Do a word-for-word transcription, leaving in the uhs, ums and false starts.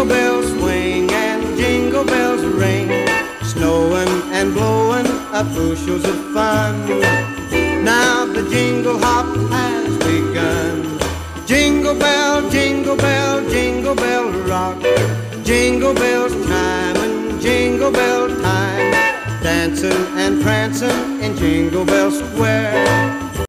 Jingle bells swing and jingle bells ring, snowing and blowing up bushels of fun. Now the jingle hop has begun. Jingle bell, jingle bell, jingle bell rock. Jingle bells chime and jingle bell time, dancing and prancing in Jingle Bell Square.